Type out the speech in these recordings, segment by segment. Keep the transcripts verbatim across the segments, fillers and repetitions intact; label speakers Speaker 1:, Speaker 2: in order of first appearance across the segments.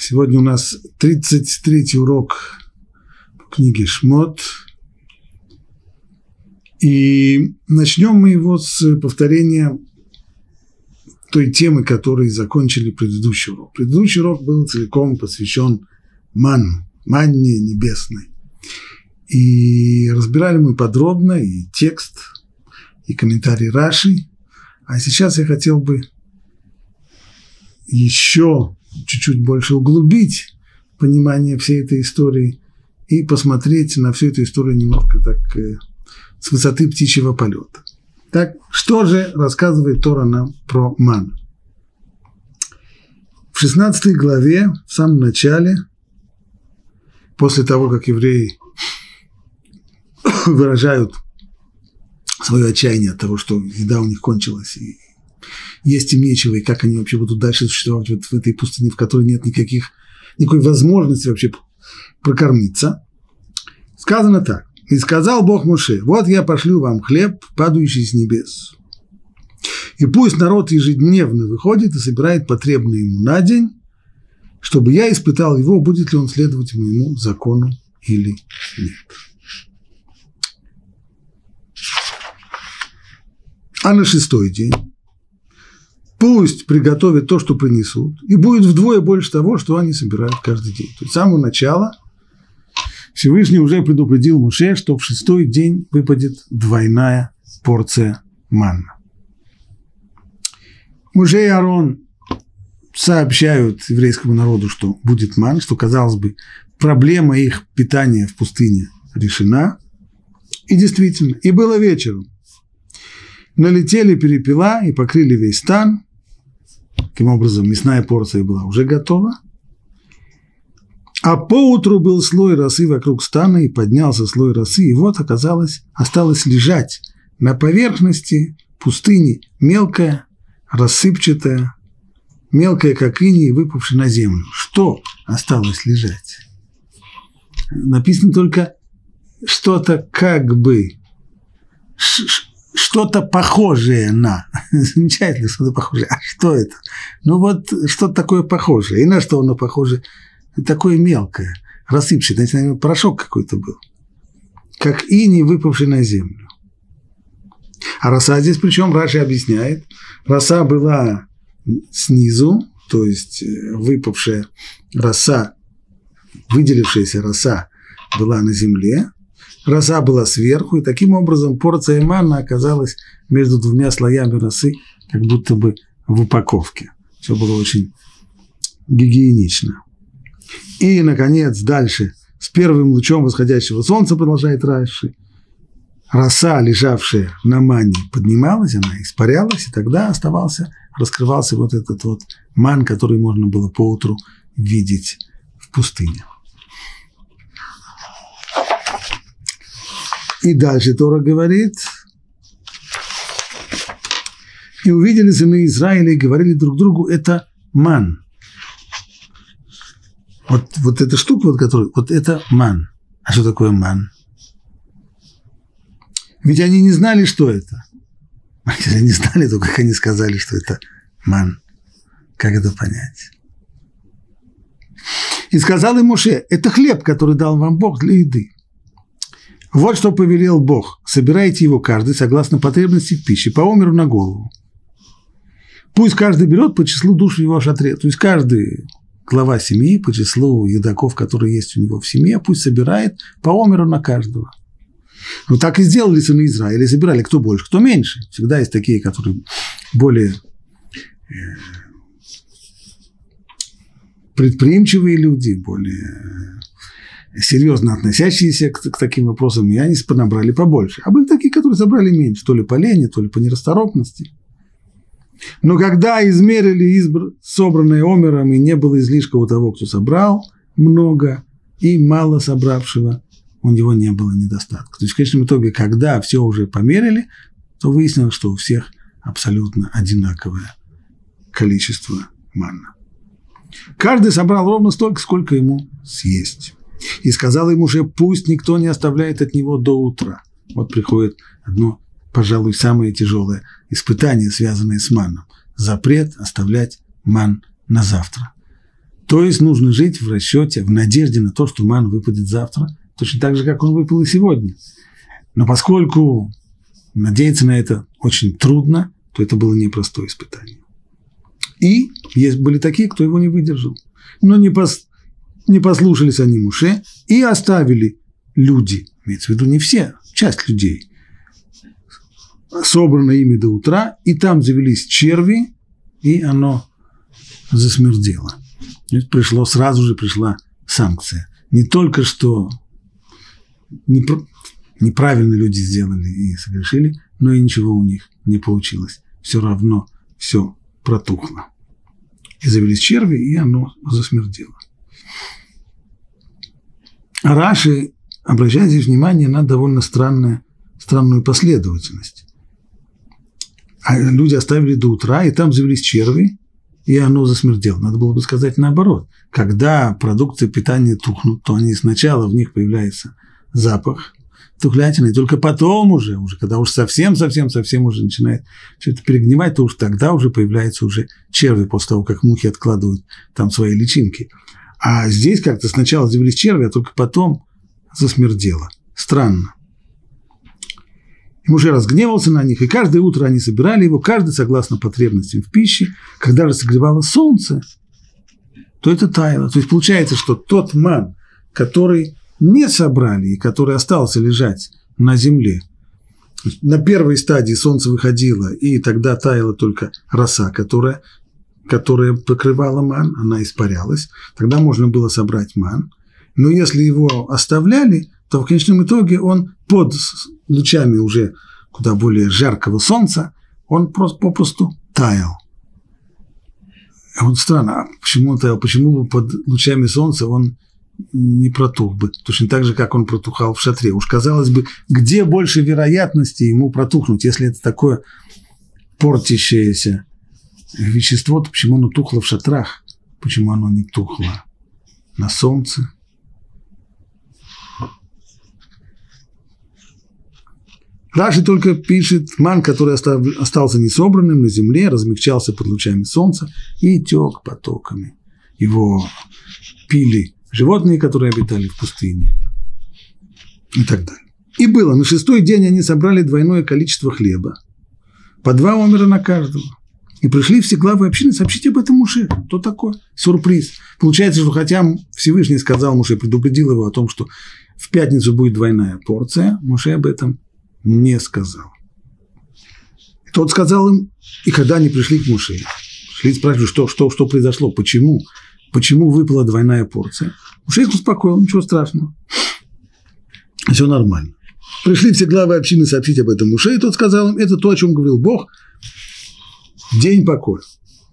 Speaker 1: Сегодня у нас тридцать третий урок книги Шмот. И начнем мы его с повторения той темы, которой закончили предыдущий урок. Предыдущий урок был целиком посвящен манну, манне небесной. И разбирали мы подробно и текст, и комментарий Раши. А сейчас я хотел бы еще чуть-чуть больше углубить понимание всей этой истории и посмотреть на всю эту историю немножко так с высоты птичьего полета. Так, что же рассказывает Тора нам про манну? В шестнадцатой главе, в самом начале, после того, как евреи выражают свое отчаяние от того, что еда у них кончилась, и есть им нечего, и как они вообще будут дальше существовать вот в этой пустыне, в которой нет никаких, никакой возможности вообще прокормиться. Сказано так. «И сказал Бог Моше: вот я пошлю вам хлеб, падающий с небес. И пусть народ ежедневно выходит и собирает потребное ему на день, чтобы я испытал его, будет ли он следовать моему закону или нет». А на шестой день пусть приготовят то, что принесут, и будет вдвое больше того, что они собирают каждый день. То есть с самого начала Всевышний уже предупредил Моше, что в шестой день выпадет двойная порция манны. Моше и Аарон сообщают еврейскому народу, что будет манна, что, казалось бы, проблема их питания в пустыне решена. И действительно, и было вечером. Налетели перепела и покрыли весь стан. Таким образом, мясная порция была уже готова. А поутру был слой росы вокруг стана, и поднялся слой росы, и вот оказалось, осталось лежать на поверхности пустыни мелкая, рассыпчатая, мелкая, как иней, выпавшая на землю. Что осталось лежать? Написано только что-то как бы, что-то похожее на. Замечательно, что-то похожее. А что это? Ну вот, что-то такое похожее. И на что оно похоже? Такое мелкое, рассыпчатое. Знаете, наверное, порошок какой-то был. Как иней, выпавший на землю. А роса здесь, причем Раши объясняет, роса была снизу, то есть выпавшая роса, выделившаяся роса была на земле, роса была сверху, и таким образом порция манны оказалась между двумя слоями росы, как будто бы в упаковке. Все было очень гигиенично. И, наконец, дальше, с первым лучом восходящего солнца, продолжает Раши, роса, лежавшая на манне, поднималась, она испарялась, и тогда оставался, раскрывался вот этот вот ман, который можно было поутру видеть в пустыне. И дальше Тора говорит: «И увидели сыны Израиля и говорили друг другу: это ман». Вот, вот эта штука, вот, которая, вот это ман. А что такое ман? Ведь они не знали, что это. Если они знали, то как они сказали, что это ман? Как это понять? «И сказал им Моше: это хлеб, который дал вам Бог для еды. Вот что повелел Бог: собирайте его каждый согласно потребности в пище, по омеру на голову. Пусть каждый берет по числу душ в его шатре». То есть каждый глава семьи по числу едоков, которые есть у него в семье, пусть собирает по омеру на каждого. Ну, так и сделали сыны Израиля, собирали кто больше, кто меньше. Всегда есть такие, которые более предприимчивые люди, более серьезно относящиеся к, к таким вопросам, и они набрали побольше. А были такие, которые собрали меньше, то ли по лени, то ли по нерасторопности. Но когда измерили избр... собранное омером, и не было излишка у того, кто собрал много, и мало собравшего, у него не было недостатка. То есть в конечном итоге, когда все уже померили, то выяснилось, что у всех абсолютно одинаковое количество манны. Каждый собрал ровно столько, сколько ему съесть. И сказал ему же: пусть никто не оставляет от него до утра. Вот приходит одно, пожалуй, самое тяжелое испытание, связанное с манном. Запрет оставлять ман на завтра. То есть нужно жить в расчете, в надежде на то, что ман выпадет завтра, точно так же, как он выпал и сегодня. Но поскольку надеяться на это очень трудно, то это было непростое испытание. И есть, были такие, кто его не выдержал. Но не, пос, не послушались они Моше и оставили люди, имеется в виду не все, часть людей, собрано ими до утра, и там завелись черви, и оно засмердело. Пришло, сразу же пришла санкция. Не только что неправильно люди сделали и согрешили, но и ничего у них не получилось. Все равно все протухло. И завелись черви, и оно засмердело. Раши обращает здесь внимание на довольно странную, странную последовательность. А люди оставили до утра, и там завелись черви, и оно засмердело. Надо было бы сказать наоборот. Когда продукты питания тухнут, то они сначала в них появляется запах тухлятины, и только потом уже, уже когда уж совсем-совсем-совсем уже начинает все это перегнивать, то уж тогда уже появляются уже черви после того, как мухи откладывают там свои личинки. А здесь как-то сначала завелись черви, а только потом засмердело. Странно. И Моше разгневался на них, и каждое утро они собирали его, каждый согласно потребностям в пище. Когда же согревало солнце, то это таяло. То есть получается, что тот ман, который не собрали и который остался лежать на земле, на первой стадии солнце выходило, и тогда таяла только роса, которая, которая покрывала ман, она испарялась. Тогда можно было собрать ман. Но если его оставляли, то в конечном итоге он под лучами уже куда более жаркого солнца, он просто попросту таял. А вот странно, а почему он таял? Почему бы под лучами солнца он не протух бы? Точно так же, как он протухал в шатре. Уж казалось бы, где больше вероятности ему протухнуть, если это такое портящееся вещество, то почему оно тухло в шатрах? Почему оно не тухло на солнце? Раши только пишет, ман, который остался несобранным на земле, размягчался под лучами солнца и тек потоками. Его пили животные, которые обитали в пустыне, и так далее. И было, на шестой день они собрали двойное количество хлеба, по два омера на каждого, и пришли все главы общины сообщить об этом Моше. Что такое? Сюрприз. Получается, что хотя Всевышний сказал Моше, предупредил его о том, что в пятницу будет двойная порция, Моше об этом не сказал. И тот сказал им, и когда они пришли к Моше, шли спрашивать, что, что, что произошло, почему, почему выпала двойная порция. Моше их успокоил, ничего страшного, все нормально. Пришли все главы общины сообщить об этом Моше, и тот сказал им, это то, о чем говорил Бог, день покоя.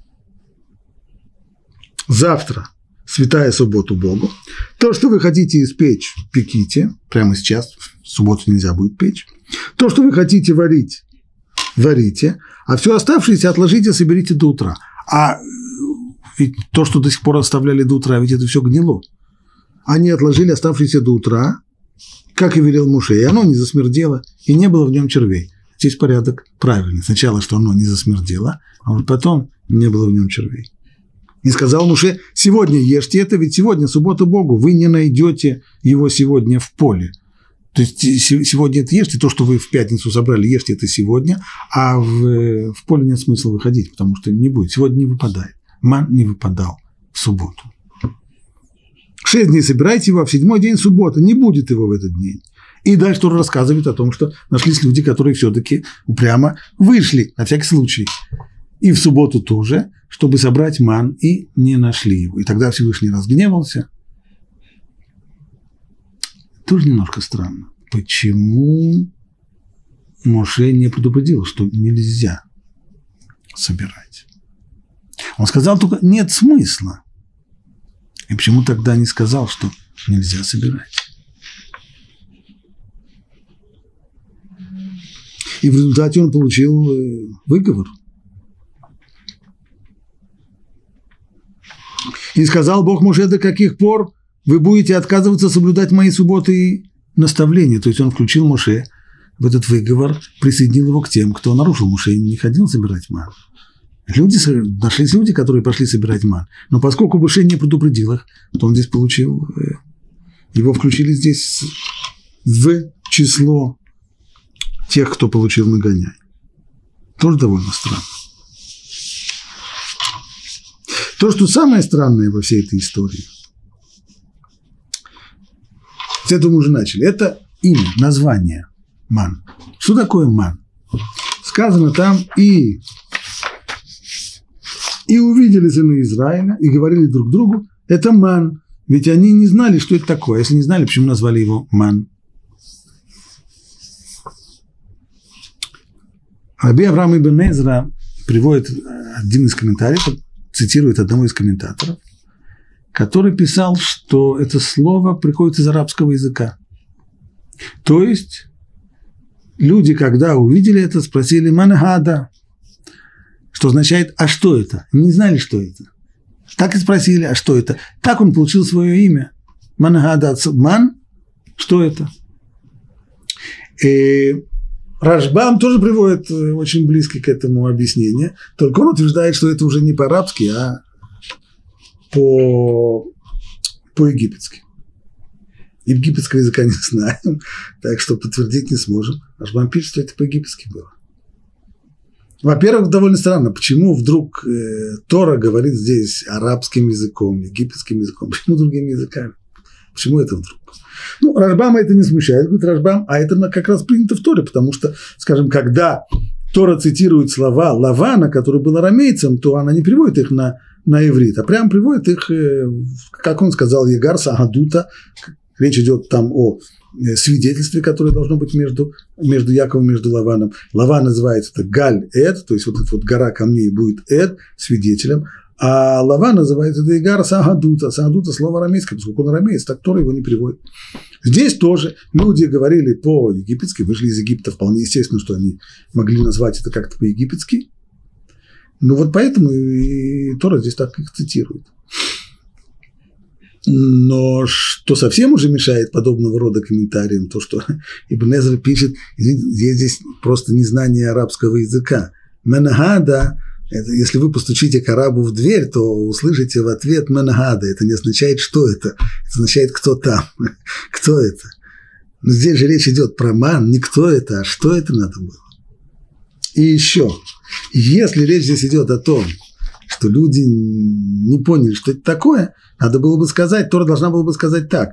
Speaker 1: Завтра святая суббота Богу. То, что вы хотите испечь, пеките, прямо сейчас, в субботу нельзя будет печь. То, что вы хотите варить, варите, а все оставшееся отложите, соберите до утра. А ведь то, что до сих пор оставляли до утра, ведь это все гнило. Они отложили оставшееся до утра, как и велел Моше, и оно не засмердело, и не было в нем червей. Здесь порядок правильный. Сначала, что оно не засмердело, а вот потом не было в нем червей. И сказал Моше, сегодня ешьте это, ведь сегодня суббота Богу, вы не найдете его сегодня в поле. То есть сегодня это ешьте, то, что вы в пятницу собрали, ешьте это сегодня, а в, в поле нет смысла выходить, потому что не будет. Сегодня не выпадает. Ман не выпадал в субботу. Шесть дней собирайте его, а в седьмой день суббота, не будет его в этот день. И дальше тоже рассказывает о том, что нашлись люди, которые все-таки упрямо вышли, на всякий случай. И в субботу тоже, чтобы собрать ман, и не нашли его. И тогда Всевышний разгневался. Тоже немножко странно. Почему Моше не предупредил, что нельзя собирать? Он сказал только, нет смысла. И почему тогда не сказал, что нельзя собирать? И в результате он получил выговор. И сказал Бог Моше, до каких пор вы будете отказываться соблюдать мои субботы и наставления. То есть он включил Моше в этот выговор, присоединил его к тем, кто нарушил. Моше не ходил собирать ман. Люди, нашлись люди, которые пошли собирать ман. Но поскольку Моше не предупредил их, то он здесь получил, его включили здесь в число тех, кто получил нагоняй. Тоже довольно странно. То, что самое странное во всей этой истории, с этого мы уже начали, это имя, название ман. Что такое ман? Сказано там и, и увидели сыны Израиля, и говорили друг другу, это ман. Ведь они не знали, что это такое. Если не знали, почему назвали его ман? Раби Авраам ибн Эзра приводит один из комментариев, цитирует одного из комментаторов, который писал, что это слово приходит из арабского языка. То есть люди, когда увидели это, спросили «манагада», что означает «а что это?». Не знали, что это. Так и спросили «а что это?». Так он получил свое имя. «Манагада» – «ман», что это? И Рашбам тоже приводит очень близко к этому объяснение, только он утверждает, что это уже не по-арабски, а по, по-египетски. Египетского языка не знаем, так что подтвердить не сможем. Рашбам пишет, что это по-египетски было. Во-первых, довольно странно, почему вдруг э, Тора говорит здесь арабским языком, египетским языком, почему другими языками? Почему это вдруг? Ну, Рашбама это не смущает, говорит Рашбам, а это как раз принято в Торе, потому что, скажем, когда Тора цитирует слова Лавана, который был арамейцем, то она не приводит их на, на иврит, а прямо приводит их, как он сказал, Егар Сагадута. Речь идет там о свидетельстве, которое должно быть между, между Яковом и между Лаваном. Лаван называется это Галь-Эд, то есть вот эта вот гора камней будет Эд, свидетелем, а Лаван называется это Егар Сагадута. Сагадута – слово арамейское, поскольку он арамеец, так Тора его не приводит. Здесь тоже люди говорили по-египетски, вышли из Египта, вполне естественно, что они могли назвать это как-то по-египетски. Ну вот поэтому и Тора здесь так их цитирует. Но что совсем уже мешает подобного рода комментариям, то, что Ибн Эзра пишет, извините, здесь просто незнание арабского языка. Менагада, это, если вы постучите к арабу в дверь, то услышите в ответ менагада. Это не означает, что это. Это означает, кто там, кто это. Но здесь же речь идет про ман, не кто это, а что это надо было. И еще, если речь здесь идет о том, что люди не поняли, что это такое, надо было бы сказать, Тора должна была бы сказать так.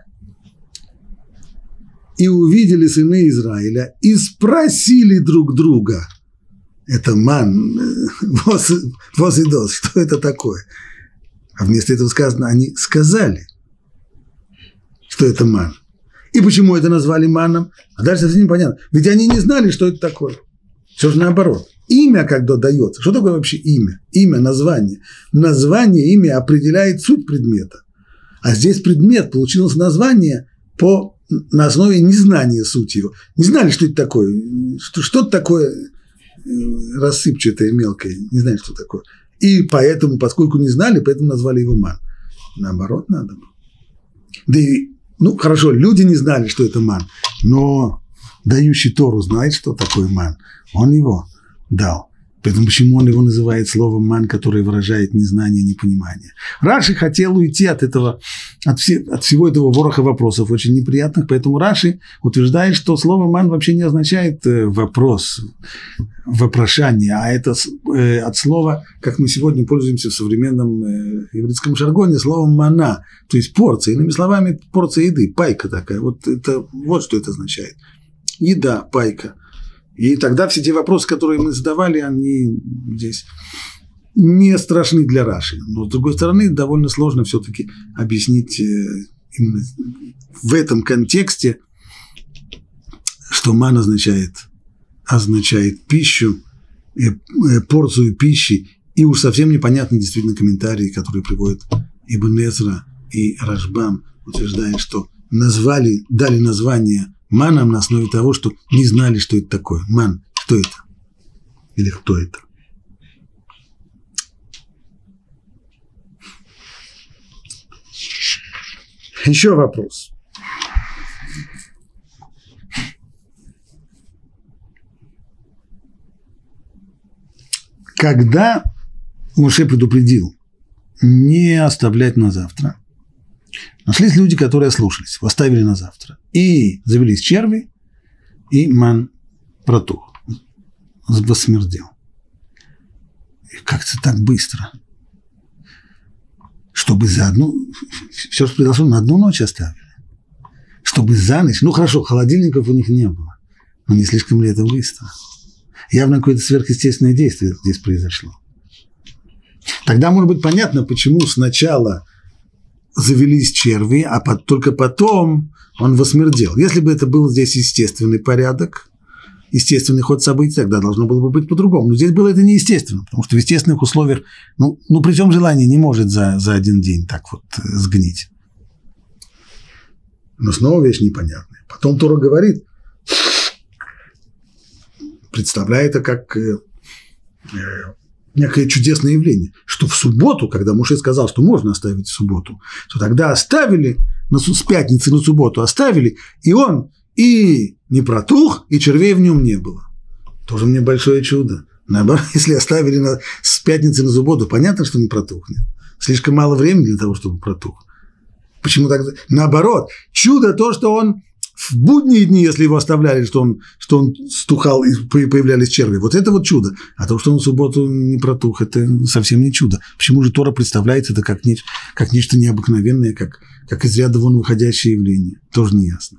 Speaker 1: И увидели сыны Израиля, и спросили друг друга. Это ман, восидос, что это такое? А вместо этого сказано, они сказали, что это ман. И почему это назвали маном? А дальше совсем непонятно. Ведь они не знали, что это такое. Все же наоборот. Имя, когда дается, что такое вообще имя? Имя, название. Название, имя определяет суть предмета. А здесь предмет получилось название по, на основе незнания сути его. Не знали, что это такое. Что, что-то такое рассыпчатое, мелкое. Не знали, что такое. И поэтому, поскольку не знали, поэтому назвали его ман. Наоборот, надо было. Да и, ну, хорошо, люди не знали, что это ман. Но дающий Тору знает, что такое ман. Он его дал. Поэтому почему он его называет словом ман, которое выражает незнание, непонимание? Раши хотел уйти от этого, от, все, от всего этого вороха вопросов, очень неприятных, поэтому Раши утверждает, что слово ман вообще не означает вопрос, вопрошание, а это э, от слова, как мы сегодня пользуемся в современном э, еврейском жаргоне, словом мана, то есть порция, иными словами, порция еды, пайка такая, вот, это, вот что это означает. Еда, пайка. И тогда все те вопросы, которые мы задавали, они здесь не страшны для Раши. Но, с другой стороны, довольно сложно все-таки объяснить именно в этом контексте, что ман означает, означает пищу, порцию пищи. И уж совсем непонятны действительно комментарии, которые приводят Ибн Эзра и Рашбам, утверждая, что назвали, дали название маном на основе того, что не знали, что это такое. Ман, что это? Или кто это? Еще вопрос. Когда Моше предупредил не оставлять на завтра. Нашлись люди, которые ослушались, оставили на завтра. И завелись черви, и ман протух, восмердел. И как-то так быстро. Чтобы за одну... Все, что произошло, на одну ночь оставили. Чтобы за ночь... Ну, хорошо, холодильников у них не было. Но не слишком ли это быстро? Явно какое-то сверхъестественное действие здесь произошло. Тогда может быть понятно, почему сначала завелись черви, а под, только потом он восмердел. Если бы это был здесь естественный порядок, естественный ход событий, тогда должно было бы быть по-другому. Но здесь было это неестественно, потому что в естественных условиях, ну, ну при всем желании не может за, за один день так вот сгнить. Но снова вещь непонятная. Потом Тора говорит, представляет это как э, э, некое чудесное явление, что в субботу, когда Моше сказал, что можно оставить в субботу, то тогда оставили, на, с пятницы на субботу оставили, и он и не протух, и червей в нем не было. Тоже мне большое чудо. Наоборот, если оставили на, с пятницы на субботу, понятно, что не протухнет. Слишком мало времени для того, чтобы протух. Почему тогда? Наоборот, чудо то, что он в будние дни, если его оставляли, что он, что он стухал и появлялись черви. Вот это вот чудо. А то, что он в субботу не протух, это совсем не чудо. Почему же Тора представляет это как, не, как нечто необыкновенное, как, как из ряда вон выходящее явление? Тоже не ясно.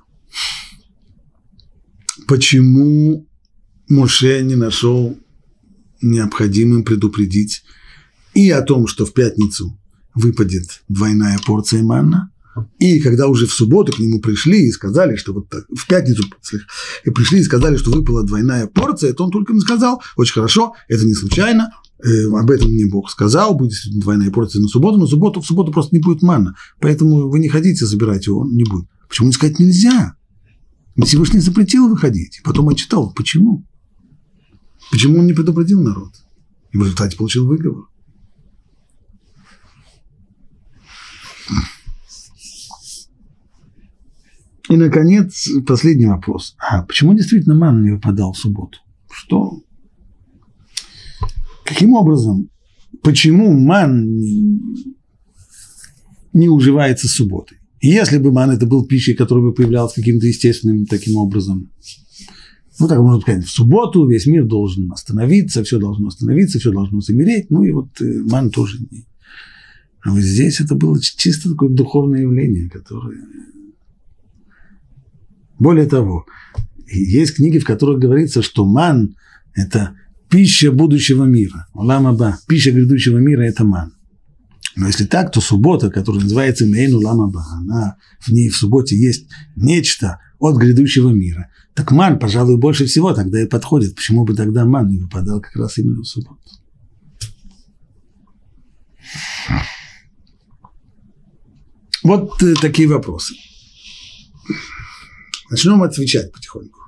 Speaker 1: Почему Моше не нашел необходимым предупредить и о том, что в пятницу выпадет двойная порция манна, и когда уже в субботу к нему пришли и сказали, что вот так, в пятницу и пришли и сказали, что выпала двойная порция, то он только им сказал, очень хорошо, это не случайно, э, об этом мне Бог сказал, будет двойная порция на субботу, но субботу, в субботу просто не будет манна, поэтому вы не ходите забирать его, он не будет. Почему не сказать нельзя? Всевышний запретил выходить, и потом отчитал, почему? Почему он не предупредил народ? И в результате получил выговор. И, наконец, последний вопрос. А почему действительно манна не выпадал в субботу? Что? Каким образом? Почему ман не, не уживается с субботой? И если бы ман это был пищей, которая бы появлялась каким-то естественным таким образом, ну, так можно сказать, в субботу весь мир должен остановиться, все должно остановиться, все должно замереть, ну, и вот ман тоже не. А вот здесь это было чисто такое духовное явление, которое... Более того, есть книги, в которых говорится, что ман – это пища будущего мира. Олам аба, пища грядущего мира – это ман. Но если так, то суббота, которая называется Мейн Олам аба, она, в ней в субботе есть нечто от грядущего мира. Так ман, пожалуй, больше всего тогда и подходит. Почему бы тогда ман не выпадал как раз именно в субботу? Вот э, такие вопросы. Начнем отвечать потихоньку.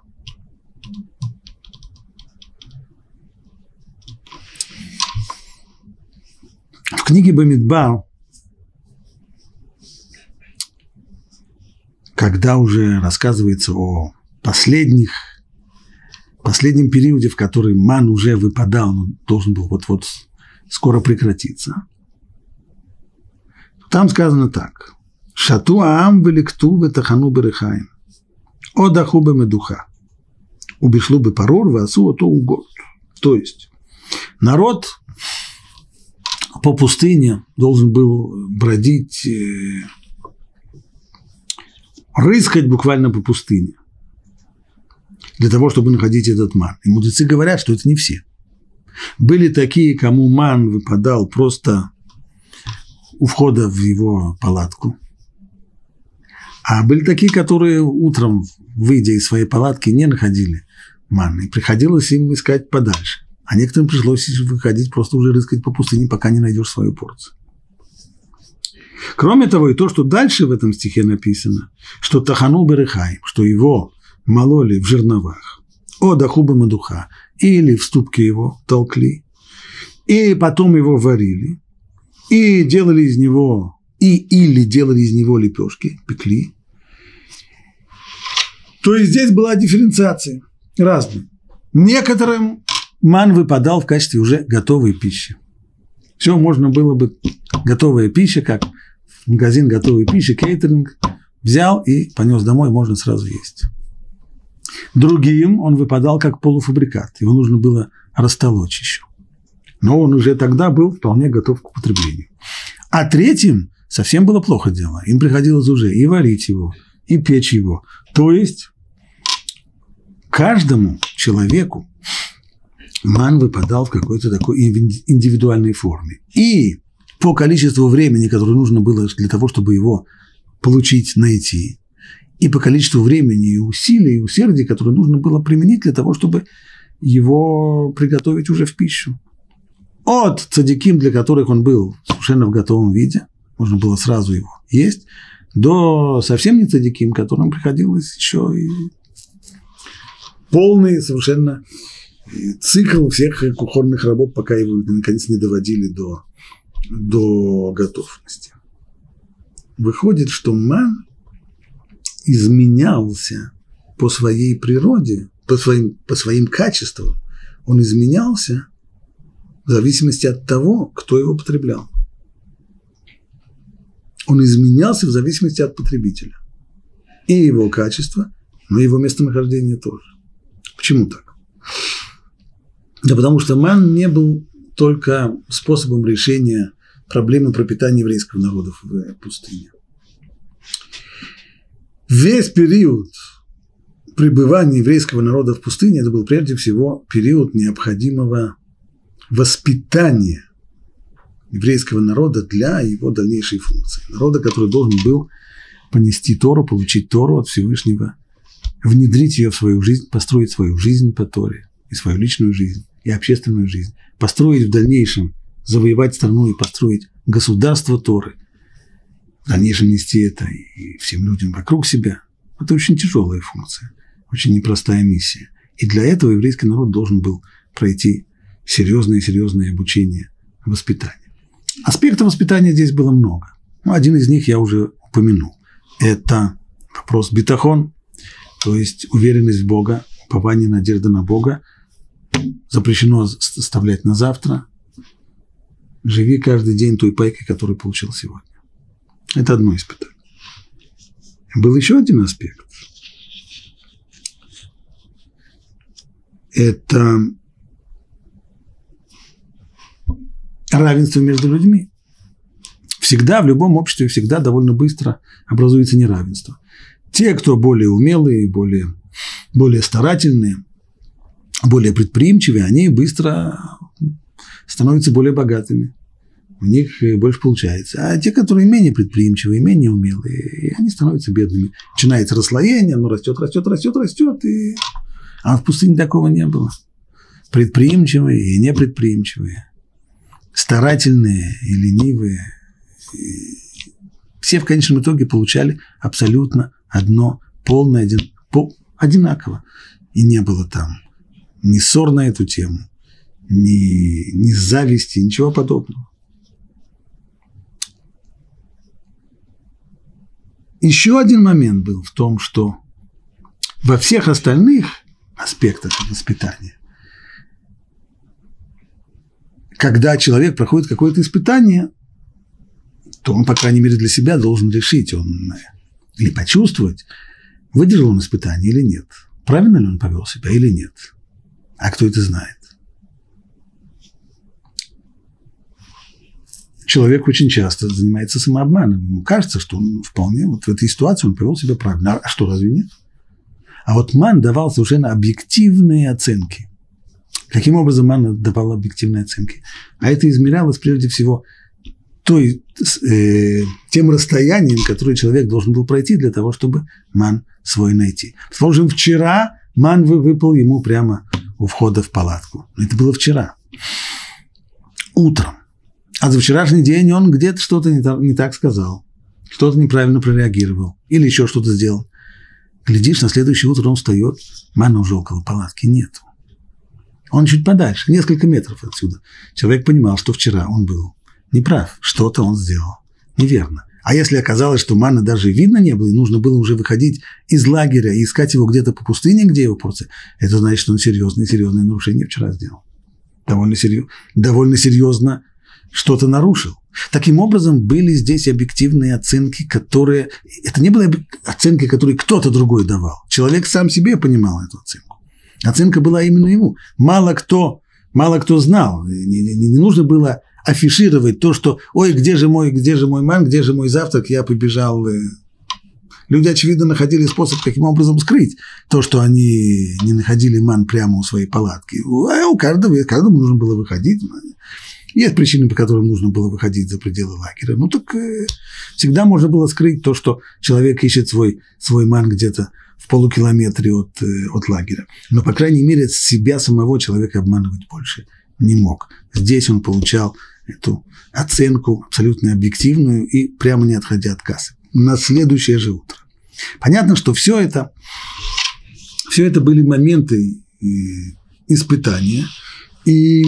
Speaker 1: В книге Бамидбар, когда уже рассказывается о последних, последнем периоде, в который ман уже выпадал, но должен был вот-вот скоро прекратиться, там сказано так. «Шату аам великту ветахану берехаим». Одаху бы медуха, убешло бы парор, васу, то угод. То есть народ по пустыне должен был бродить, рыскать буквально по пустыне для того, чтобы находить этот ман. И мудрецы говорят, что это не все. Были такие, кому ман выпадал просто у входа в его палатку. А были такие, которые утром, выйдя из своей палатки, не находили манны. И приходилось им искать подальше. А некоторым пришлось выходить, просто уже рыскать по пустыне, пока не найдешь свою порцию. Кроме того, и то, что дальше в этом стихе написано, что тахану берехай, что его мололи в жерновах, о дахуба мадуха, или в ступке его толкли, и потом его варили, и делали из него, и или делали из него лепешки, пекли. То есть здесь была дифференциация разная. Некоторым ман выпадал в качестве уже готовой пищи. Все можно было бы, готовая пища, как магазин готовой пищи, кейтеринг, взял и понес домой, можно сразу есть. Другим он выпадал как полуфабрикат, его нужно было растолочь еще. Но он уже тогда был вполне готов к употреблению. А третьим совсем было плохо дело. Им приходилось уже и варить его, и печь его. То есть каждому человеку ман выпадал в какой-то такой индивидуальной форме. И по количеству времени, которое нужно было для того, чтобы его получить, найти, и по количеству времени и усилий, и усердий, которые нужно было применить для того, чтобы его приготовить уже в пищу. От цадиким, для которых он был совершенно в готовом виде, можно было сразу его есть, до совсем не цадиким, которым приходилось еще и полный совершенно цикл всех кухонных работ, пока его наконец не доводили до, до готовности. Выходит, что ман изменялся по своей природе, по своим, по своим качествам, он изменялся в зависимости от того, кто его потреблял. Он изменялся в зависимости от потребителя. И его качество, но и его местонахождение тоже. Почему так? Да потому что ман не был только способом решения проблемы пропитания еврейского народа в пустыне. Весь период пребывания еврейского народа в пустыне это был прежде всего период необходимого воспитания еврейского народа для его дальнейшей функции. Народа, который должен был понести Тору, получить Тору от Всевышнего, внедрить ее в свою жизнь, построить свою жизнь по Торе, и свою личную жизнь, и общественную жизнь, построить в дальнейшем, завоевать страну и построить государство Торы, в дальнейшем нести это и всем людям вокруг себя. Это очень тяжелая функция, очень непростая миссия. И для этого еврейский народ должен был пройти серьезное-серьезное обучение, воспитание. Аспектов воспитания здесь было много. Ну, один из них я уже упомянул. Это вопрос битахон, то есть уверенность в Бога, упование, надежда на Бога. Запрещено оставлять на завтра. Живи каждый день той пайкой, которую получил сегодня. Это одно испытание. Был еще один аспект. Это равенство между людьми. Всегда в любом обществе, всегда довольно быстро образуется неравенство. Те, кто более умелые, более, более старательные, более предприимчивые, они быстро становятся более богатыми. У них больше получается. А те, которые менее предприимчивые, менее умелые, они становятся бедными. Начинается расслоение, оно растет, растет, растет, растет. И... А в пустыне такого не было. Предприимчивые и непредприимчивые, старательные и ленивые. И все в конечном итоге получали абсолютно одно, полное, один, пол, одинаково. И не было там ни ссор на эту тему, ни, ни зависти, ничего подобного. Еще один момент был в том, что во всех остальных аспектах воспитания, когда человек проходит какое-то испытание, то он, по крайней мере, для себя должен решить, он или почувствовать, выдержал он испытание или нет, правильно ли он повел себя или нет. А кто это знает? Человек очень часто занимается самообманом. Ему кажется, что он вполне вот в этой ситуации он повел себя правильно. А что, разве нет? А вот ман давал совершенно объективные оценки. Каким образом ман давал объективные оценки? А это измерялось прежде всего той, э, тем расстоянием, которое человек должен был пройти для того, чтобы ман свой найти. Скажем, вчера ман выпал ему прямо у входа в палатку. Но это было вчера. Утром. А за вчерашний день он где-то что-то не так, не так сказал, что-то неправильно прореагировал или еще что-то сделал. Глядишь, на следующее утро он встает, мана уже около палатки нету. Он чуть подальше, несколько метров отсюда. Человек понимал, что вчера он был неправ, что-то он сделал неверно. А если оказалось, что мана даже видно не было, и нужно было уже выходить из лагеря и искать его где-то по пустыне, где его порция, это значит, что он серьезные, серьезные нарушения вчера сделал. Довольно, серьез, довольно серьезно что-то нарушил. Таким образом, были здесь объективные оценки, которые... Это не были оценки, которые кто-то другой давал. Человек сам себе понимал эту оценку. Оценка была именно ему. Мало кто, мало кто знал. Не, не, не нужно было афишировать то, что «Ой, где же мой, где же мой ман, где же мой завтрак?» Я побежал. Люди, очевидно, находили способ, каким образом скрыть то, что они не находили ман прямо у своей палатки. А у каждого, каждому нужно было выходить. Есть причины, по которым нужно было выходить за пределы лагеря. Ну так э, всегда можно было скрыть то, что человек ищет свой, свой ман где-то в полукилометре от, э, от лагеря. Но, по крайней мере, себя самого человека обманывать больше не мог. Здесь он получал эту оценку абсолютно объективную и прямо не отходя от кассы. На следующее же утро. Понятно, что все это, все это были моменты испытания. И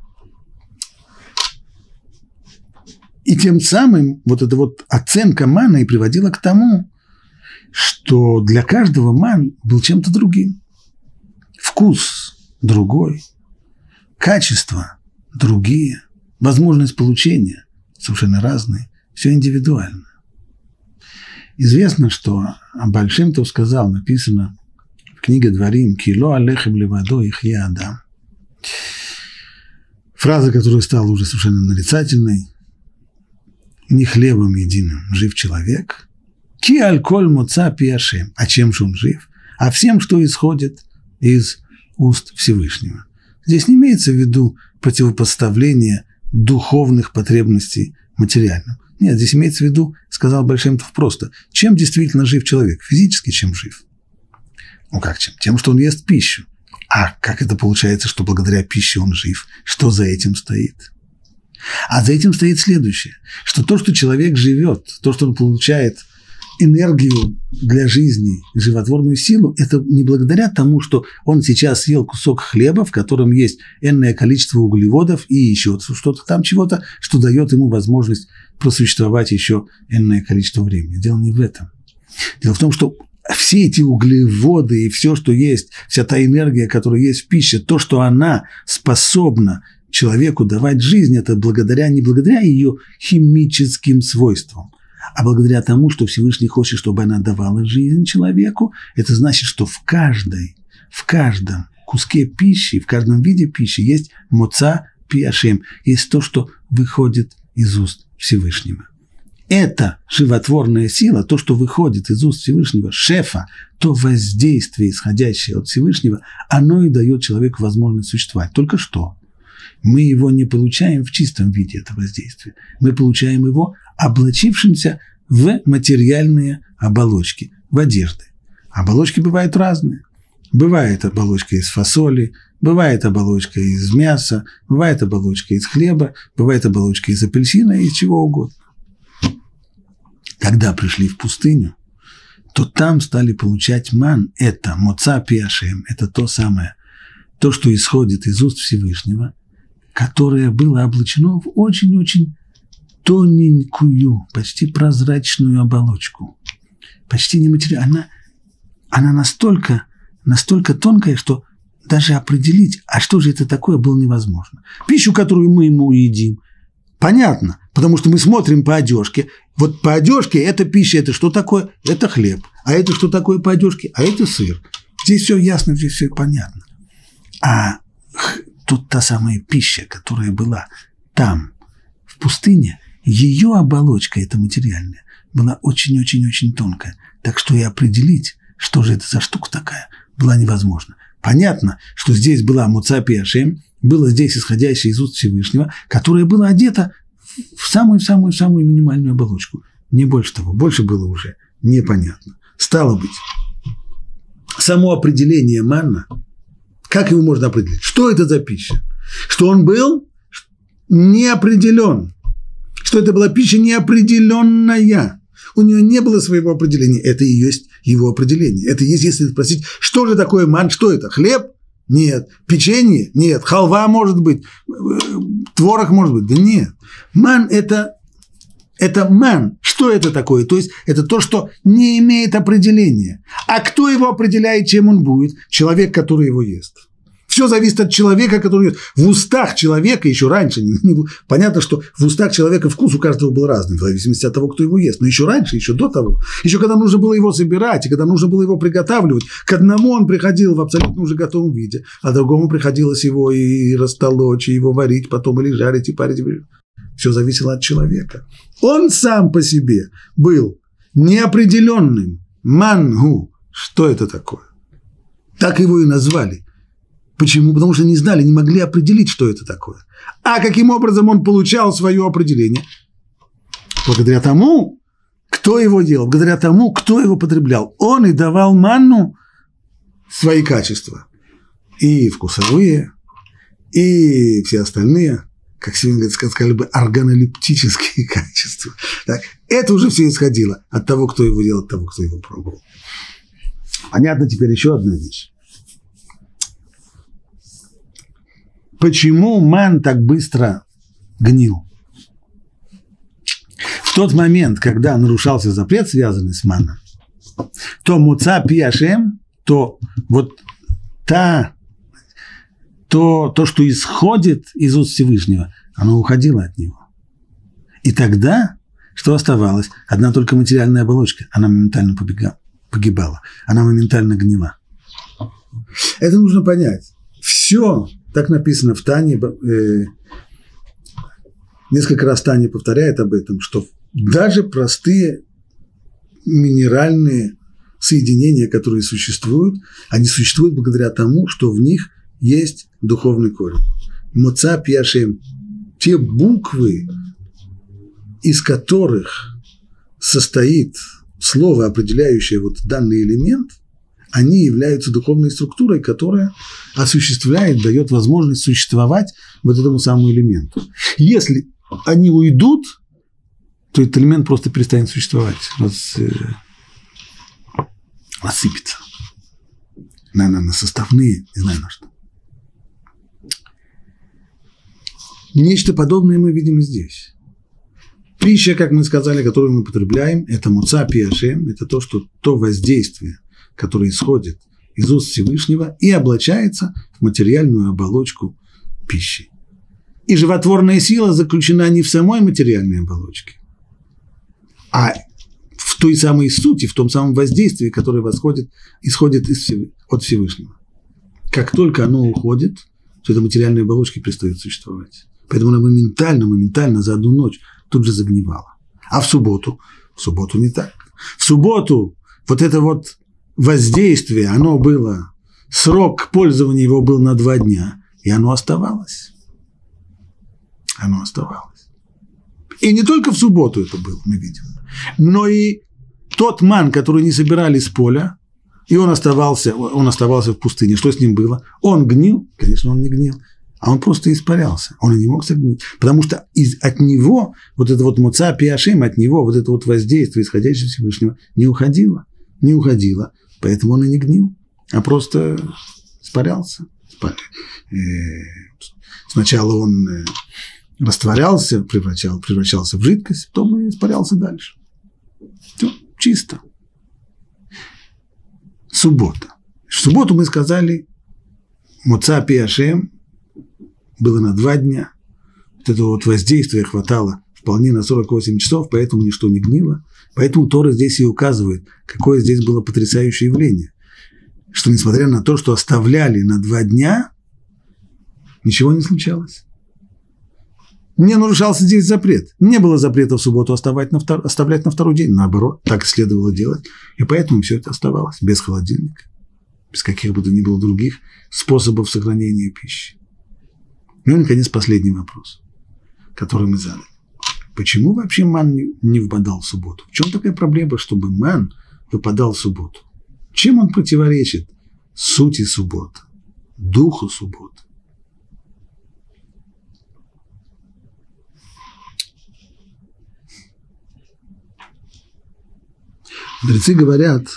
Speaker 1: И тем самым вот эта вот оценка мана и приводила к тому, что для каждого ман был чем-то другим. Вкус другой, качество другие, возможность получения совершенно разные, все индивидуально. Известно, что Бааль Шем Тов сказал, написано в книге Дворим, «Кило алехем левадо ихья адам». Фраза, которая стала уже совершенно нарицательной: не хлебом единым жив человек, ки аль-коль моца пи Ашем. А чем же он жив? А всем, что исходит из уст Всевышнего. Здесь не имеется в виду противопоставление духовных потребностей материальным. Нет, здесь имеется в виду, сказал Бааль Шем Тов просто, чем действительно жив человек, физически чем жив. Ну как чем? Тем, что он ест пищу. А как это получается, что благодаря пище он жив? Что за этим стоит? А за этим стоит следующее, что то, что человек живет, то, что он получает энергию для жизни, животворную силу, это не благодаря тому, что он сейчас съел кусок хлеба, в котором есть энное количество углеводов и еще что-то там, чего-то, что дает ему возможность просуществовать еще энное количество времени. Дело не в этом. Дело в том, что все эти углеводы и все, что есть, вся та энергия, которая есть в пище, то, что она способна человеку давать жизнь, это благодаря, не благодаря ее химическим свойствам, а благодаря тому, что Всевышний хочет, чтобы она давала жизнь человеку. Это значит, что в каждой, в каждом куске пищи, в каждом виде пищи есть моца пи Ашем, есть то, что выходит из уст Всевышнего. Это животворная сила, то, что выходит из уст Всевышнего, шефа, то воздействие, исходящее от Всевышнего, оно и дает человеку возможность существовать. Только что мы его не получаем в чистом виде, это воздействие. Мы получаем его облачившимся в материальные оболочки, в одежды. Оболочки бывают разные. Бывает оболочка из фасоли, бывает оболочка из мяса, бывает оболочка из хлеба, бывает оболочка из апельсина и из чего угодно. Когда пришли в пустыню, то там стали получать ман. Это моца пи Ашем, это то самое, то, что исходит из уст Всевышнего, которое было облачено в очень-очень тоненькую, почти прозрачную оболочку. Почти нематериальная. Она, она настолько, настолько тонкая, что даже определить, а что же это такое, было невозможно. Пищу, которую мы ему едим, понятно, потому что мы смотрим по одежке. Вот по одежке это пища, это что такое? Это хлеб. А это что такое по одежке? А это сыр. Здесь все ясно, здесь все понятно. А тут та самая пища, которая была там, в пустыне, ее оболочка, эта материальная, была очень-очень-очень тонкая. Так что и определить, что же это за штука такая, было невозможно. Понятно, что здесь была моца пи Ашем, было здесь исходящее из уст Всевышнего, которое было одето в самую-самую-самую минимальную оболочку. Не больше того, больше было уже непонятно. Стало быть, само определение манна, как его можно определить? Что это за пища? Что он был неопределен. Что это была пища неопределенная. У нее не было своего определения. Это и есть его определение. Это и есть, если спросить, что же такое ман, что это? Хлеб? Нет. Печенье? Нет. Халва может быть. Творог может быть? Да нет. Ман – это, это ман. Что это такое? То есть, это то, что не имеет определения. А кто его определяет, чем он будет? Человек, который его ест. Все зависит от человека, который в устах человека еще раньше. Не, не, понятно, что в устах человека вкус у каждого был разный, в зависимости от того, кто его ест. Но еще раньше, еще до того, еще когда нужно было его собирать, и когда нужно было его приготавливать, к одному он приходил в абсолютно уже готовом виде, а другому приходилось его и растолочь, и его варить потом, или жарить, и парить. Все зависело от человека. Он сам по себе был неопределенным. Мангу. Что это такое? Так его и назвали. Почему? Потому что не знали, не могли определить, что это такое. А каким образом он получал свое определение? Благодаря тому, кто его делал, благодаря тому, кто его потреблял. Он и давал манну свои качества. И вкусовые, и все остальные, как сегодня сказали бы, органолептические качества. Так? Это уже все исходило от того, кто его делал, от того, кто его пробовал. Понятно теперь еще одна вещь. Почему ман так быстро гнил? В тот момент, когда нарушался запрет, связанный с маном, то муца пи Ашем, то вот та, то, то, что исходит из уст Всевышнего, оно уходило от него. И тогда, что оставалось? Одна только материальная оболочка, она моментально побегала, погибала, она моментально гнила. Это нужно понять. Все, так написано в Тане, э, несколько раз Таня повторяет об этом, что даже простые минеральные соединения, которые существуют, они существуют благодаря тому, что в них есть духовный корень. Моца пи Ашем, те буквы, из которых состоит слово, определяющее вот данный элемент, они являются духовной структурой, которая осуществляет, дает возможность существовать вот этому самому элементу. Если они уйдут, то этот элемент просто перестанет существовать, рас, э, рассыпется на, на, на составные, не знаю на что. Нечто подобное мы видим и здесь. Пища, как мы сказали, которую мы потребляем, это муца пи Ашем, это то, что то воздействие, которое исходит из уст Всевышнего и облачается в материальную оболочку пищи. И животворная сила заключена не в самой материальной оболочке, а в той самой сути, в том самом воздействии, которое восходит, исходит из, от Всевышнего. Как только оно уходит, то эта материальная оболочка перестает существовать. Поэтому она моментально, моментально за одну ночь тут же загнивала. А в субботу? В субботу не так. В субботу вот это вот воздействие, оно было, срок пользования его был на два дня, и оно оставалось. Оно оставалось. И не только в субботу это было, мы видим, но и тот ман, который не собирали с поля, и он оставался, он оставался в пустыне. Что с ним было? Он гнил? Конечно, он не гнил. А он просто испарялся. Он и не мог согнить. Потому что из, от него, вот это вот муца пи Ашем, от него вот это вот воздействие, исходящее из Всевышнего, не уходило. Не уходило. Поэтому он и не гнил, а просто испарялся. Сначала он растворялся, превращал, превращался в жидкость, потом и испарялся дальше. Все чисто. Суббота. В субботу мы сказали, муца пи Ашем было на два дня. Вот этого вот воздействия хватало вполне на сорок восемь часов, поэтому ничто не гнило. Поэтому Тора здесь и указывает, какое здесь было потрясающее явление. Что несмотря на то, что оставляли на два дня, ничего не случалось. Не нарушался здесь запрет. Не было запрета в субботу оставлять на, втор... оставлять на второй день. Наоборот, так и следовало делать. И поэтому все это оставалось без холодильника, без каких бы то ни было других способов сохранения пищи. Ну и, наконец, последний вопрос, который мы задали. Почему вообще ман не, не выпадал в субботу? В чем такая проблема, чтобы ман выпадал в субботу? Чем он противоречит сути субботы, духу субботы? Мудрецы говорят,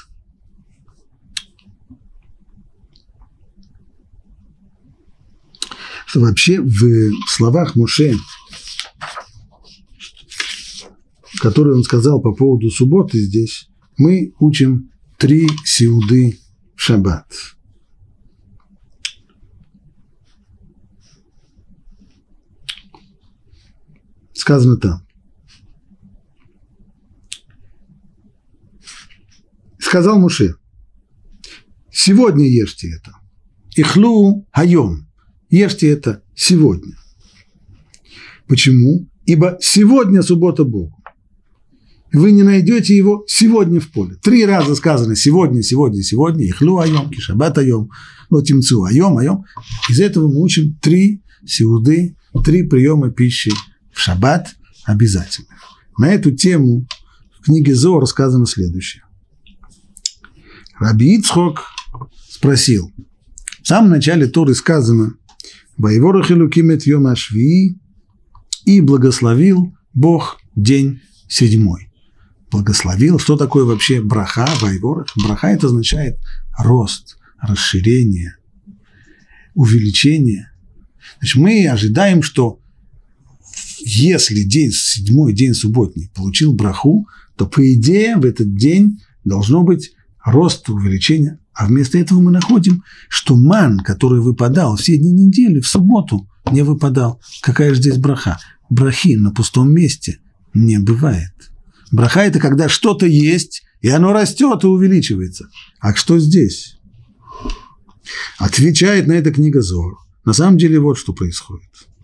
Speaker 1: что вообще в словах Моше, которые он сказал по поводу субботы здесь, мы учим три сеуды в шаббат. сказано там. Сказал Моше: сегодня ешьте это. Ихлу хайом. Ешьте это сегодня. Почему? Ибо сегодня суббота Богу. Вы не найдете его сегодня в поле. Три раза сказано сегодня, сегодня, сегодня. Ихлу айом, кишабат айом, лотимцу айом, айом. Из этого мы учим три сеуды, три приема пищи в шаббат обязательно. На эту тему в книге Зоар сказано следующее. Раби Ицхок спросил. В самом начале Торы сказано: «Ваиворах элуким эт йом ашвии», и благословил Бог день седьмой. Благословил. Что такое вообще браха, ваиворах? Браха – это означает рост, расширение, увеличение. Значит, мы ожидаем, что если день седьмой, день субботний, получил браху, то, по идее, в этот день должно быть рост, увеличение. А вместо этого мы находим, что ман, который выпадал все дни недели, в субботу не выпадал. Какая же здесь браха? Брахи на пустом месте не бывает. Браха – это когда что-то есть, и оно растет и увеличивается. А что здесь? Отвечает на это книга Зоар. На самом деле вот что происходит.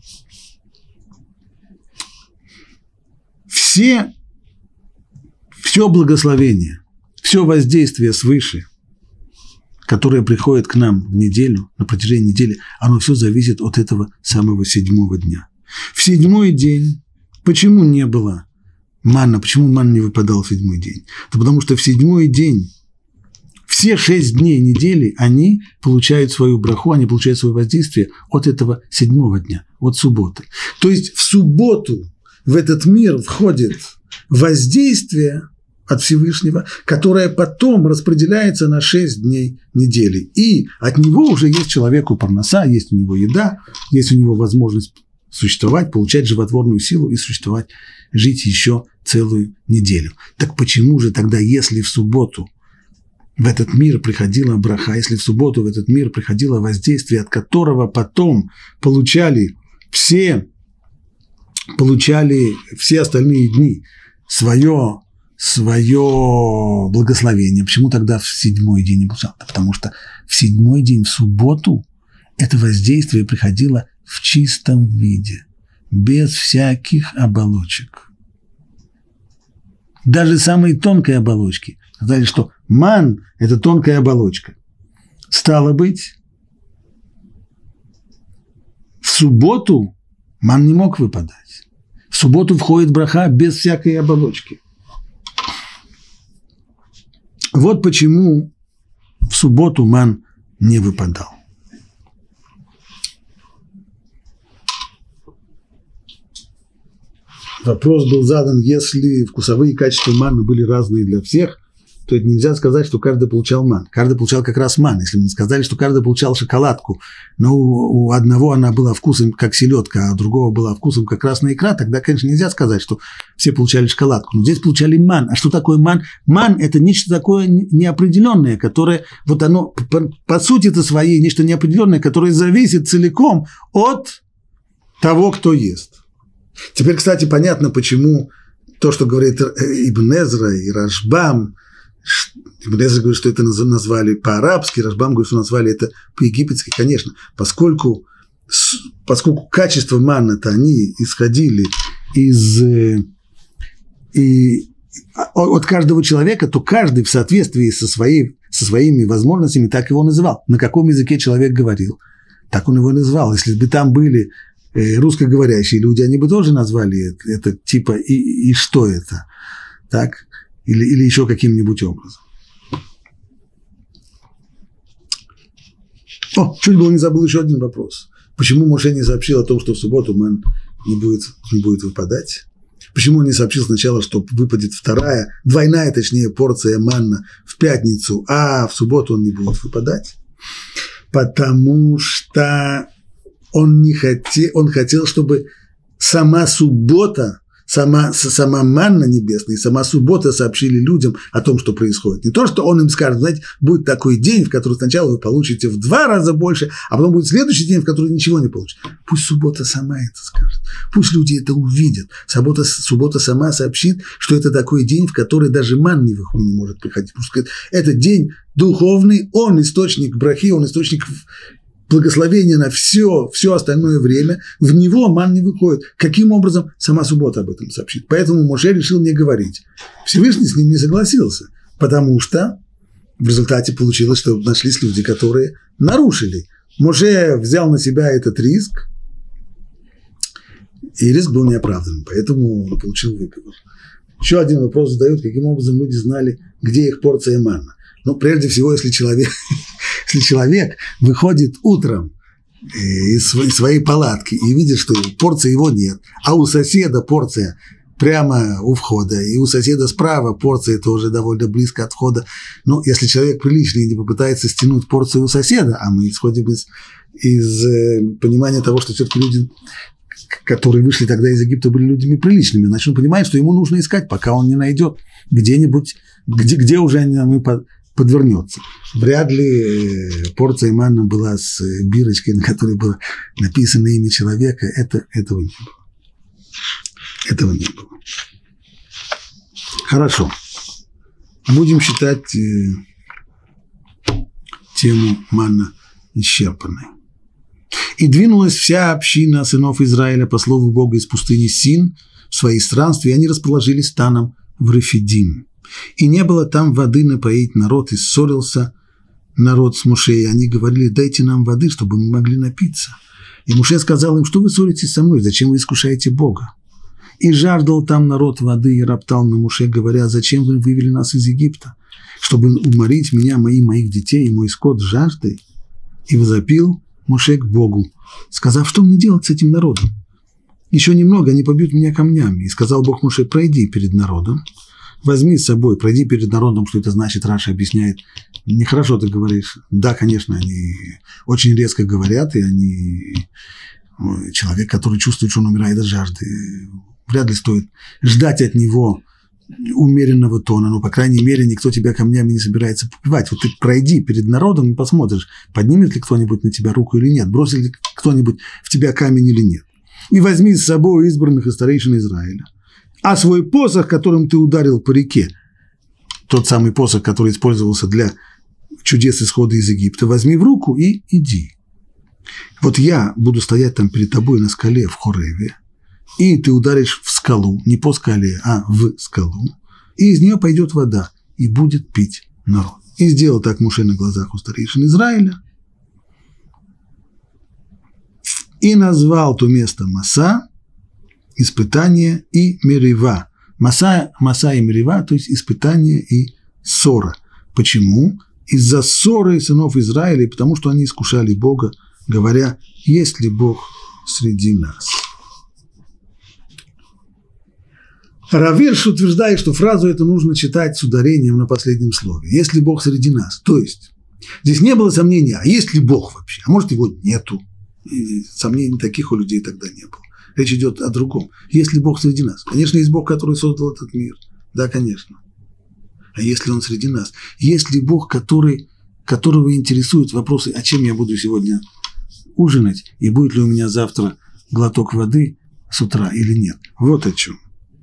Speaker 1: Все, все благословение, все воздействие свыше, которое приходит к нам в неделю, на протяжении недели, оно все зависит от этого самого седьмого дня. В седьмой день почему не было манна, почему манна не выпадал в седьмой день? Это потому что в седьмой день все шесть дней недели, они получают свою браху, они получают свое воздействие от этого седьмого дня, от субботы. То есть в субботу в этот мир входит воздействие от Всевышнего, которое потом распределяется на шесть дней недели. И от него уже есть человеку парноса, есть у него еда, есть у него возможность существовать, получать животворную силу и существовать, жить еще целую неделю. Так почему же тогда, если в субботу в этот мир приходила браха, если в субботу в этот мир приходило воздействие, от которого потом получали все, получали все остальные дни свое, свое благословение, почему тогда в седьмой день не получал? Потому что в седьмой день, в субботу, это воздействие приходило в чистом виде, без всяких оболочек. Даже самые тонкие оболочки. Сказали, что ман – это тонкая оболочка. Стало быть, в субботу ман не мог выпадать. В субботу входит браха без всякой оболочки. Вот почему в субботу ман не выпадал. Вопрос был задан, если вкусовые качества манны были разные для всех, то это нельзя сказать, что каждый получал ман. Каждый получал как раз ман. Если мы сказали, что каждый получал шоколадку, но у, у одного она была вкусом как селедка, а у другого была вкусом как красная икра, тогда, конечно, нельзя сказать, что все получали шоколадку. Но здесь получали ман. А что такое ман? Ман – это нечто такое неопределенное, которое, вот оно по, по сути-то своей, нечто неопределенное, которое зависит целиком от того, кто ест. Теперь, кстати, понятно, почему то, что говорит Ибн Эзра и Рашбам, Ибн Эзра говорит, что это назвали по-арабски, Рашбам говорит, что назвали это по-египетски, конечно, поскольку, поскольку качество манны-то они исходили из, и, от каждого человека, то каждый в соответствии со, своей, со своими возможностями так его называл. На каком языке человек говорил, так он его называл. Если бы там были русскоговорящие люди, они бы тоже назвали это, это типа и, и что это, так, или, или еще каким-нибудь образом. О, чуть было не забыл еще один вопрос. Почему Моше не сообщил о том, что в субботу ман не будет, не будет выпадать? Почему он не сообщил сначала, что выпадет вторая, двойная, точнее, порция манна в пятницу, а в субботу он не будет выпадать? Потому что Он, не хотел, он хотел, чтобы сама суббота сама, сама манна небесная и сама суббота сообщили людям о том, что происходит. Не то, что он им скажет, знаете, будет такой день, в который сначала вы получите в два раза больше, а потом будет следующий день, в который ничего не получите. Пусть суббота сама это скажет. Пусть люди это увидят. Суббота, суббота сама сообщит, что это такой день, в который даже ман не, не может приходить. Пусть это день духовный, он источник брахи, он источник благословения на все, все остальное время, в него ман не выходит. Каким образом? Сама суббота об этом сообщит. Поэтому Моше решил не говорить. Всевышний с ним не согласился, потому что в результате получилось, что нашлись люди, которые нарушили. Моше взял на себя этот риск, и риск был неоправданным, поэтому он получил выговор. Еще один вопрос задают, каким образом люди знали, где их порция манна. Ну, прежде всего, если человек, если человек выходит утром из своей палатки и видит, что порции его нет, а у соседа порция прямо у входа, и у соседа справа порция тоже довольно близко от входа. Ну, если человек приличный и не попытается стянуть порцию у соседа, а мы исходим из, из э, понимания того, что все-таки люди, которые вышли тогда из Египта, были людьми приличными, значит, он понимает, что ему нужно искать, пока он не найдет где-нибудь, где, где уже ему подвернется. Вряд ли порция манна была с бирочкой, на которой было написано имя человека. Это, этого не было. Этого не было. Хорошо. Будем считать э, тему манна исчерпанной. «И двинулась вся община сынов Израиля по слову Бога из пустыни Син в свои странствия, и они расположились станом в Рефидим. И не было там воды напоить народ, и ссорился народ с Моше, и они говорили: дайте нам воды, чтобы мы могли напиться. И Моше сказал им: что вы ссоритесь со мной, зачем вы искушаете Бога? И жаждал там народ воды, и роптал на Моше, говоря: зачем вы вывели нас из Египта, чтобы уморить меня, мои, моих детей и мой скот жаждой? И возопил Моше к Богу, сказав: что мне делать с этим народом? Еще немного, они побьют меня камнями. И сказал Бог Моше: пройди перед народом, возьми с собой, пройди перед народом. Что это значит, Раша объясняет. Нехорошо ты говоришь. Да, конечно, они очень резко говорят, и они... Человек, который чувствует, что он умирает от жажды, вряд ли стоит ждать от него умеренного тона, но, по крайней мере, никто тебя камнями не собирается побивать. Вот ты пройди перед народом и посмотришь, поднимет ли кто-нибудь на тебя руку или нет, бросит ли кто-нибудь в тебя камень или нет. И возьми с собой избранных и старейшин Израиля. А свой посох, которым ты ударил по реке, тот самый посох, который использовался для чудес исхода из Египта, возьми в руку и иди. Вот я буду стоять там перед тобой на скале в Хореве, и ты ударишь в скалу, не по скале, а в скалу, и из нее пойдет вода, и будет пить народ. И сделал так Моше на глазах у старейшин Израиля, и назвал то место Маса, испытание и Мерива. Маса, Маса и Мерива, то есть испытание и ссора. Почему? Из-за ссоры сынов Израиля, потому что они искушали Бога, говоря: есть ли Бог среди нас? Рав Ирш утверждает, что фразу эту нужно читать с ударением на последнем слове. Есть ли Бог среди нас? То есть, здесь не было сомнения, а есть ли Бог вообще? А может, его нету? И сомнений таких у людей тогда не было. Речь идет о другом. Есть ли Бог среди нас? Конечно, есть Бог, который создал этот мир. Да, конечно. А есть ли Он среди нас? Есть ли Бог, который, которого интересуют вопросы, а чем я буду сегодня ужинать, и будет ли у меня завтра глоток воды с утра или нет? Вот о чем.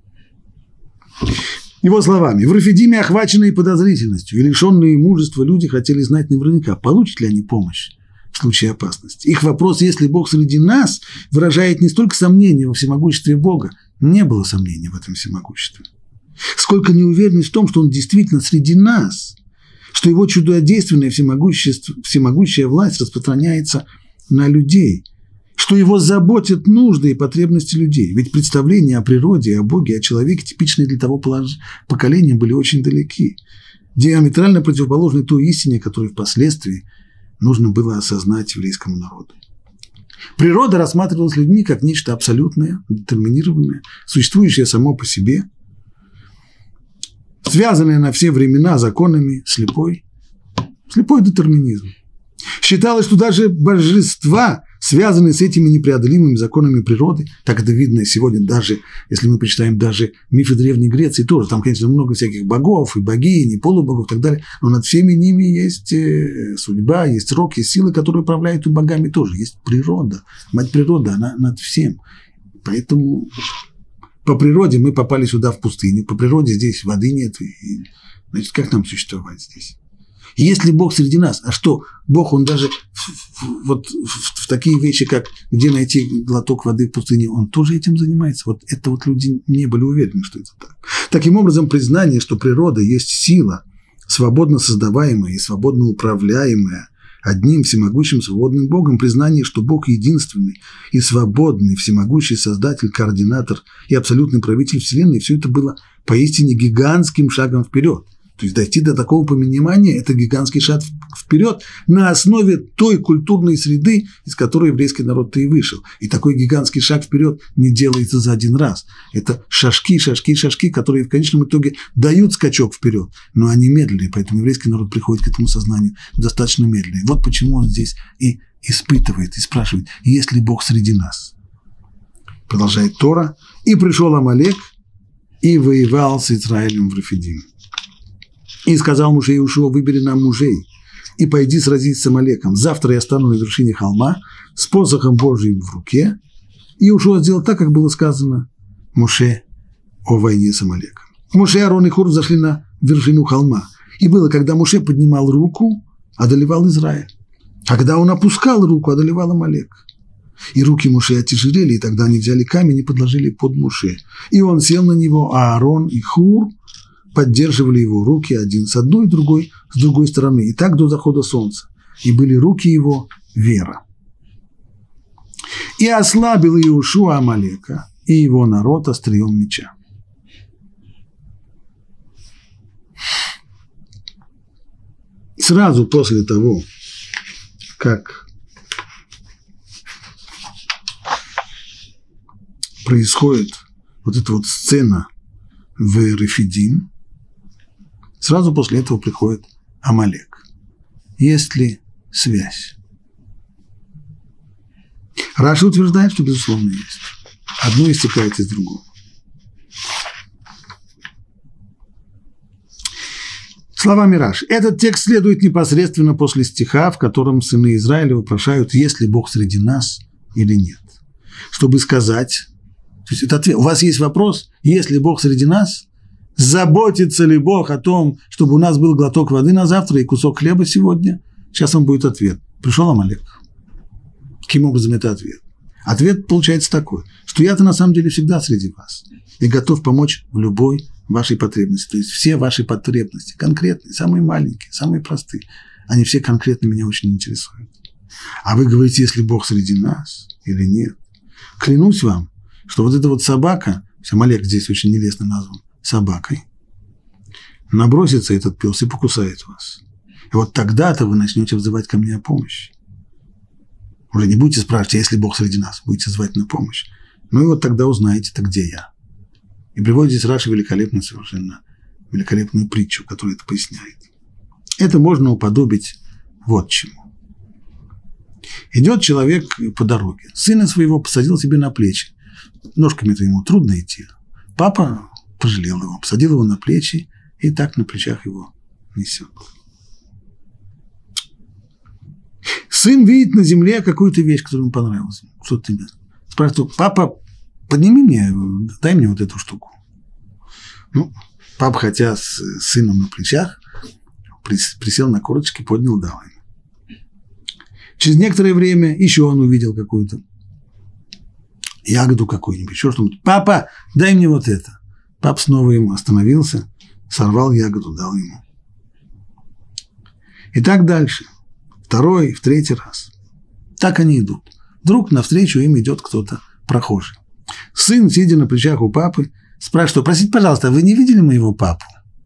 Speaker 1: Его словами: в Рефидиме, охваченные подозрительностью и лишенные мужества, люди хотели знать наверняка, получат ли они помощь в случае опасности. Их вопрос, есть ли Бог среди нас, выражает не столько сомнения во всемогуществе Бога, не было сомнений в этом всемогуществе, сколько неуверенность в том, что Он действительно среди нас, что Его чудодейственная всемогущая власть распространяется на людей, что Его заботят нужды и потребности людей. Ведь представления о природе, о Боге, о человеке, типичные для того поколения, были очень далеки, диаметрально противоположны той истине, которую впоследствии нужно было осознать еврейскому народу. Природа рассматривалась людьми как нечто абсолютное, детерминированное, существующее само по себе, связанное на все времена законами, слепой, слепой детерминизм. Считалось, что даже божества связанные с этими непреодолимыми законами природы. Так это видно сегодня даже, если мы почитаем даже мифы Древней Греции, тоже там, конечно, много всяких богов и богинь, и полубогов и так далее, но над всеми ними есть судьба, есть рок, есть силы, которые управляют и богами тоже. Есть природа, мать природа, она над всем. Поэтому по природе мы попали сюда в пустыню, по природе здесь воды нет, и, значит, как нам существовать здесь? Если Бог среди нас, а что, Бог, Он даже в, в, вот в, в такие вещи, как где найти глоток воды в пустыне, Он тоже этим занимается. Вот это вот люди не были уверены, что это так. Таким образом, признание, что природа есть сила, свободно создаваемая и свободно управляемая одним всемогущим свободным Богом, признание, что Бог единственный и свободный, всемогущий Создатель, координатор и абсолютный правитель Вселенной, все это было поистине гигантским шагом вперед. То есть дойти до такого понимания – это гигантский шаг вперед на основе той культурной среды, из которой еврейский народ-то и вышел. И такой гигантский шаг вперед не делается за один раз. Это шажки, шажки, шажки, которые в конечном итоге дают скачок вперед, но они медленные, поэтому еврейский народ приходит к этому сознанию достаточно медленно. И вот почему он здесь и испытывает, и спрашивает, есть ли Бог среди нас. Продолжает Тора. «И пришел Амалек, и воевал с Израилем в Рефидим. И сказал Моше Иешуа: выбери нам мужей, и пойди сразись с Амалеком. Завтра я стану на вершине холма с посохом Божьим в руке». И Иешуа сделал так, как было сказано Моше о войне с Амалеком. Моше, Аарон и Хур зашли на вершину холма. И было, когда Моше поднимал руку, одолевал Израиль. А когда он опускал руку, одолевал Амалек. И руки Моше отяжелели, и тогда они взяли камень и подложили под Моше. И он сел на него, а Аарон и Хур поддерживали его руки один с одной, другой с другой стороны, и так до захода солнца. И были руки его вера. И ослабил Иешуа Амалека и его народ острием меча. Сразу после того, как происходит вот эта вот сцена в Рефидим, сразу после этого приходит Амалек. Есть ли связь? Раши утверждает, что, безусловно, есть. Одно истекает из другого. Словами Раши. Этот текст следует непосредственно после стиха, в котором сыны Израиля вопрошают, есть ли Бог среди нас или нет. Чтобы сказать, то есть это ответ. У вас есть вопрос, есть ли Бог среди нас? Заботится ли Бог о том, чтобы у нас был глоток воды на завтра и кусок хлеба сегодня? Сейчас вам будет ответ. Пришел Амалек. Каким образом это ответ? Ответ получается такой, что я-то на самом деле всегда среди вас и готов помочь в любой вашей потребности. То есть все ваши потребности, конкретные, самые маленькие, самые простые, они все конкретно меня очень интересуют. А вы говорите, если Бог среди нас или нет. Клянусь вам, что вот эта вот собака, Амалек здесь очень нелестно назван, собакой, набросится этот пес и покусает вас. И вот тогда-то вы начнете взывать ко мне о помощи. Уже не будете спрашивать, а если Бог среди нас, будете звать на помощь. Ну и вот тогда узнаете-то, где я. И приводит здесь Раши великолепную, совершенно великолепную притчу, которая это поясняет. Это можно уподобить вот чему. Идет человек по дороге, сына своего посадил себе на плечи. Ножками-то ему трудно идти. Папа пожалел его, посадил его на плечи и так на плечах его несет. Сын видит на земле какую-то вещь, которая ему понравилась. Что-то тебе. Спрашивает: папа, подними мне, дай мне вот эту штуку. Ну, папа, хотя с сыном на плечах, присел на корточки, поднял, дал ему. Через некоторое время еще он увидел какую-то ягоду какую-нибудь, еще что-нибудь. Папа, дай мне вот это. Папа снова ему остановился, сорвал ягоду, дал ему. И так дальше. Второй, в третий раз. Так они идут. Вдруг навстречу им идет кто-то прохожий. Сын, сидя на плечах у папы, спрашивает: простите, пожалуйста, вы не видели моего папу?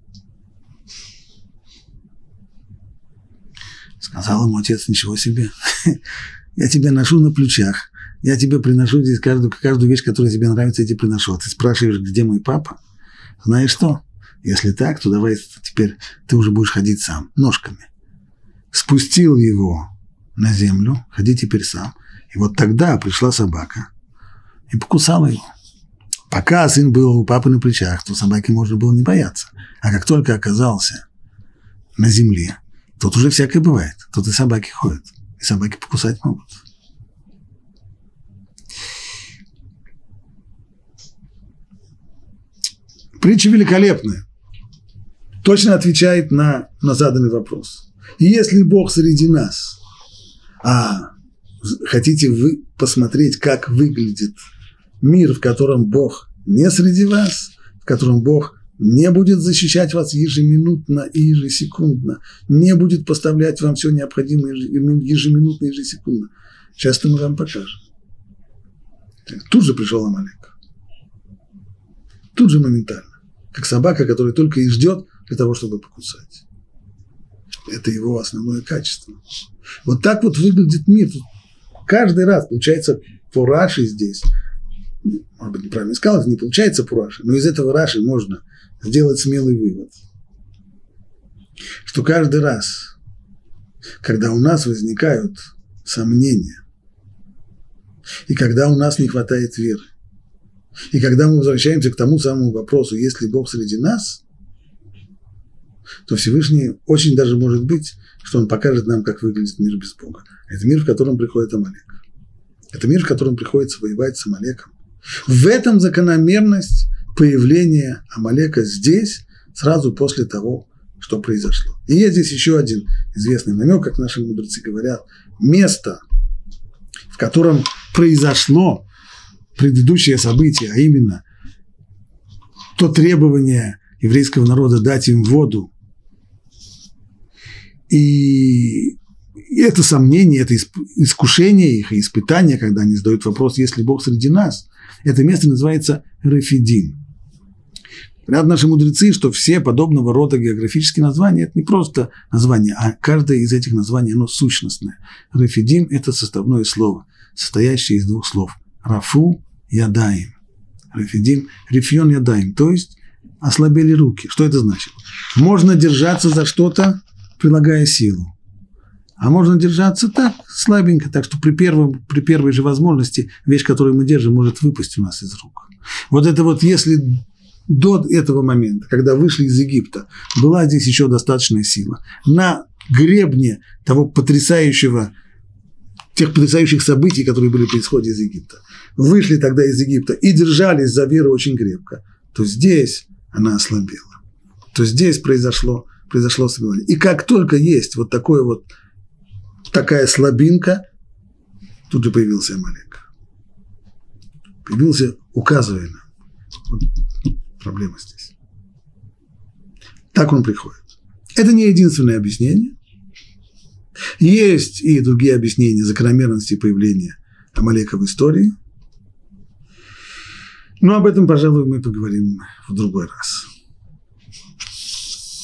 Speaker 1: Сказал ему отец: ничего себе. Я тебя ношу на плечах. Я тебе приношу здесь каждую, каждую вещь, которая тебе нравится, я тебе приношу. А ты спрашиваешь, где мой папа? Знаешь что? Если так, то давай теперь ты уже будешь ходить сам, ножками. Спустил его на землю, ходи теперь сам. И вот тогда пришла собака и покусала его. Пока сын был у папы на плечах, то собаки можно было не бояться. А как только оказался на земле, тут уже всякое бывает. Тут и собаки ходят, и собаки покусать могут. Притча великолепная. Точно отвечает на, на заданный вопрос. Если Бог среди нас, а хотите вы посмотреть, как выглядит мир, в котором Бог не среди вас, в котором Бог не будет защищать вас ежеминутно и ежесекундно, не будет поставлять вам все необходимое ежеминутно и ежесекундно. Сейчас-то мы вам покажем. Тут же пришел Амалек. Тут же моментально. Как собака, которая только и ждет для того, чтобы покусать. Это его основное качество. Вот так вот выглядит мир. Каждый раз получается по Раши здесь. Может быть, неправильно сказал, это не получается по Раши, но из этого Раши можно сделать смелый вывод, что каждый раз, когда у нас возникают сомнения, и когда у нас не хватает веры, и когда мы возвращаемся к тому самому вопросу, есть ли Бог среди нас, то Всевышний очень даже может быть, что Он покажет нам, как выглядит мир без Бога. Это мир, в котором приходит Амалек. Это мир, в котором приходится воевать с Амалеком. В этом закономерность появления Амалека здесь, сразу после того, что произошло. И есть здесь еще один известный намек, как наши мудрецы говорят, место, в котором произошло предыдущее событие, а именно то требование еврейского народа дать им воду, и это сомнение, это искушение их и испытание, когда они задают вопрос, есть ли Бог среди нас, это место называется Рефидим. Говорят наши мудрецы, что все подобного рода географические названия – это не просто название, а каждое из этих названий, оно сущностное. Рефидим – это составное слово, состоящее из двух слов. Рафу ядаим. Рефидим – рефьон ядаим, то есть ослабели руки. Что это значит? Можно держаться за что-то, прилагая силу. А можно держаться так, слабенько, так что при, первом, при первой же возможности вещь, которую мы держим, может выпасть у нас из рук. Вот это вот если до этого момента, когда вышли из Египта, была здесь еще достаточная сила, на гребне того потрясающего, тех потрясающих событий, которые были при исходе из Египта, вышли тогда из Египта и держались за веру очень крепко, то здесь она ослабела, то здесь произошло, произошло ослабление. И как только есть вот такое вот такая слабинка, тут же появился Амалек. Появился, указывая нам. Вот проблема здесь. Так он приходит. Это не единственное объяснение. Есть и другие объяснения закономерности появления Амалека в истории. Но об этом, пожалуй, мы поговорим в другой раз.